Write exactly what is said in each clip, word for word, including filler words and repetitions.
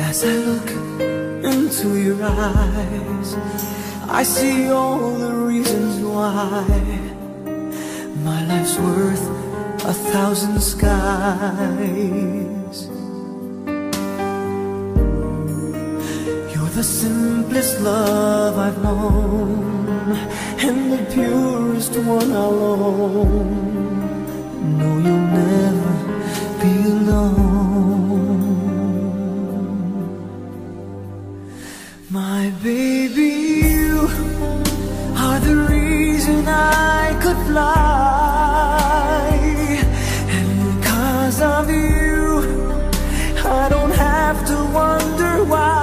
As I look into your eyes, I see all the reasons why my life's worth a thousand skies. You're the simplest love I've known, and the purest one I'll own. No, you'll never be alone. My baby, you are the reason I could fly, and because of you, I don't have to wonder why.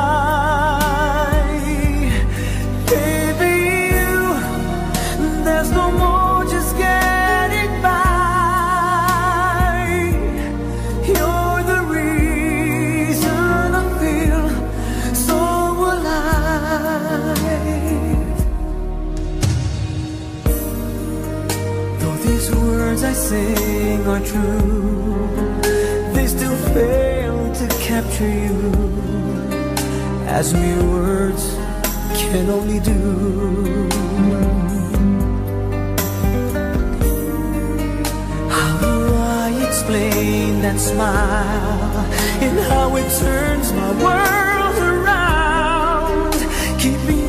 Baby, you, there's no more just getting by. You're the reason I feel so alive. Though these words I sing are true, they still fail to capture you, as mere words can only do. How do I explain that smile and how it turns my world around? Keep me